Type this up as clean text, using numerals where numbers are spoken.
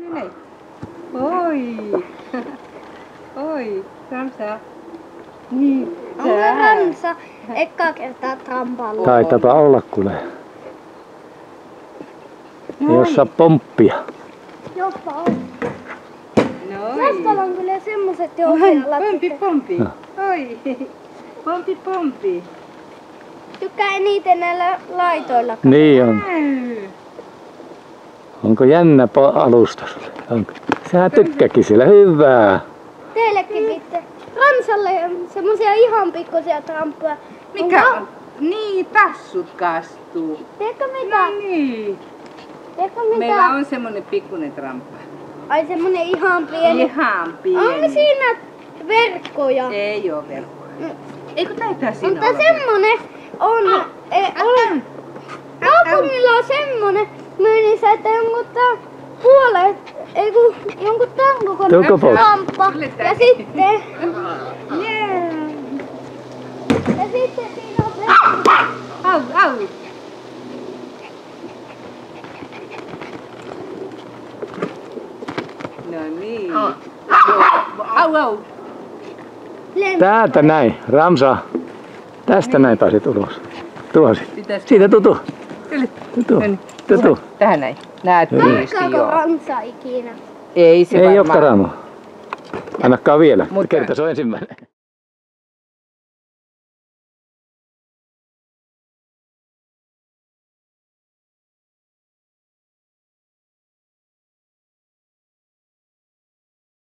näin. Oi. Oi, Ramsa. Niin. Onko Ramsa ekkaa kertaa trampalla? Taitapa olla kuule. Ei osaa pomppia. Jopa on. Noin. Raskalla on kyllä semmoset jousialat. Pompi. Oi. Pompi. Tykkää eniten näillä laitoilla. Niin on. Onko jännä alusta sulle? Onko? Sehän tykkääkin siellä. Hyvää. Teillekin pitää. Ramsalle semmosia ihan pikkusia tramppuja. Mikä on? Niin, tassut kastuu. Tiedätkö mitä? No niin. Tiedätkö mitä? Meillä on semmonen pikkunen tramppa. Ai semmonen ihan pieni. Ihan pieni. Onko siinä verkkoja? Ei oo verkkoja. Eikö taitaa siinä Mutta olla semmonen on. Kaupungilla on semmonen myynnissä, että jonkun puolet, jonkun tämän kokoinen lamppa. Ja sitten. Ja sitten siinä on verkko. Au. No niin. Au. Täältä näin. Ramsa. Tästä näin pääset ulos. Tuosi. Siitä tutu. Tutu. Tähän näin. Näet tietysti Nakkaako joo. Ramsa ikinä? Ei se Ei varmaan. ole karamo. Annakaan vielä. Kerta se on ensimmäinen.